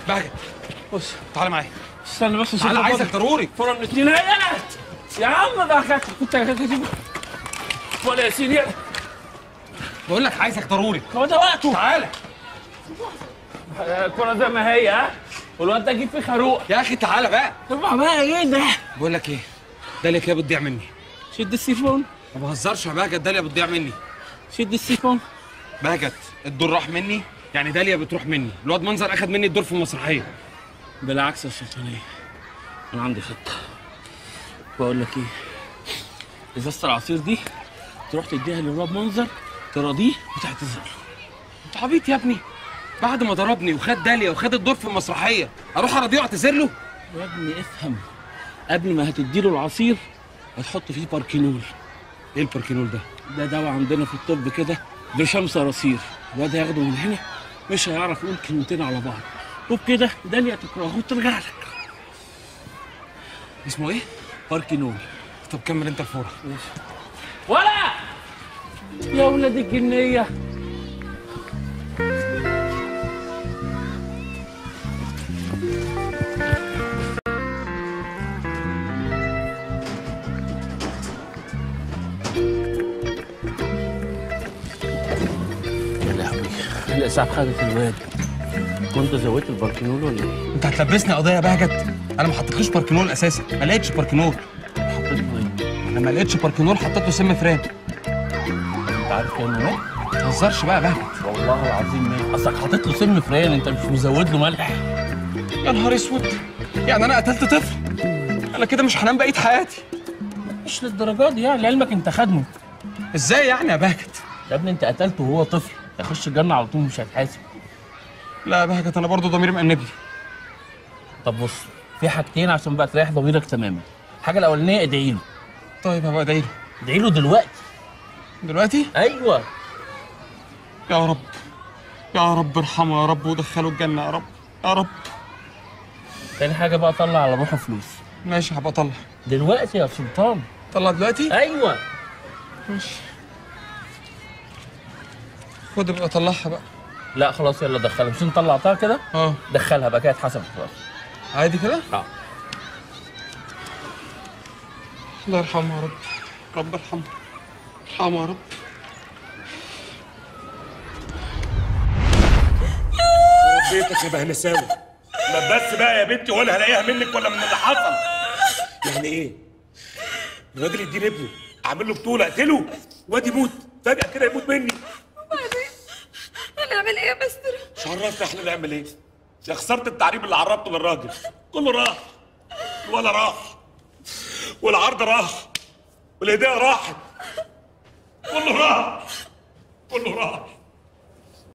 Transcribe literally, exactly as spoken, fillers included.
بهجت بص تعالى معايا. استنى بس تعالى عايزك ضروري. فورة من اتنين يا يا عم ده كنت كنت هتجيب ولا ياسين يا بقول لك عايزك ضروري. هو ده وقته. تعالى. الكورة زي ما هي ها والواد ده جيب فيه خروق. يا اخي تعالى بقى. طب بقى ايه ده؟ بقول لك ايه؟ داليا كده بتضيع مني. شد السيفون. ما بهزرش يا بهجت، داليا بتضيع مني. شد السيفون. بهجت الدور راح مني، يعني داليا بتروح مني. الواد منظر اخد مني الدور في المسرحيه. بالعكس يا سلطانيه، انا عندي خطه. بقول لك ايه، ازازه العصير دي تروح تديها للواد منظر تراضيه وتعتذر له. انت عبيط يا ابني؟ بعد ما ضربني وخد داليا وخد الدور في المسرحيه اروح ارضيه واعتذر له؟ يا ابني افهم، قبل ما هتديله العصير هتحط فيه باركينول. ايه الباركينول ده؟ ده دواء عندنا في الطب كده برشام صراصير. الواد هياخده من هنا مش هيعرف يقول كلمتين على بعض، وبكده داليا تكرهه وترجع لك. اسمه ايه؟ باركينول. طب كمل انت الفوره. ولا يا ولاد الجنيه. الاسعاف خدت الواد. كنت زودت الباركينول ولا ايه؟ انت هتلبسني قضيه يا بهجت؟ انا ما حطيتلوش باركينول اساسا، ما لقيتش باركينول. حطيت له ايه؟ انا ما لقيتش باركينول، حطيت له سم فران. انت عارف كانه ايه؟ ما تهزرش بقى يا بهجت. والله العظيم ما اصلك حاطط له سم فران، انت مش مزود له ملح. يا نهار اسود، يعني انا قتلت طفل؟ انا كده مش هنام بقيه حياتي. مش للدرجات دي يعني، لعلمك انت خدمه. ازاي يعني يا بهجت؟ يا ابني انت قتلته وهو طفل، يخش الجنه على طول مش هيتحاسب. لا يا بهجت انا برضه ضميري مأنبني. طب بص، في حاجتين عشان بقى تريح ضميرك تماما. الحاجه الاولانيه ادعي له. طيب هبقى ادعي له. ادعي له دلوقتي. دلوقتي؟ ايوه. يا رب يا رب ارحمه يا رب ودخله الجنه يا رب يا رب. تاني حاجه بقى طلع على روحه فلوس. ماشي هبقى اطلع. دلوقتي يا سلطان. طلع دلوقتي؟ ايوه. ماشي. خد ابقى طلعها بقى. لا خلاص يلا دخلها، مش انت طلعتها كده؟ اه دخلها بقى كده اتحسبت خلاص. عادي كده؟ اه. الله يرحمه يا رب. رب ارحمه. ارحمه يا رب. بيتك يا بهنساوي. ما بس بقى يا بنتي ولا هلاقيها منك ولا من اللي حصل. يعني ايه؟ الراجل يديني ابنه اعمل له بطوله اقتله وادي يموت فجاه كده يموت مني. وبعدين هنعمل ايه يا مستر؟ مش عرفنا احنا نعمل ايه؟ يا خسرت التعريب اللي عربته للراجل كله راح. ولا راح والعرض راح والهدايا راحت. كله راح كله راح.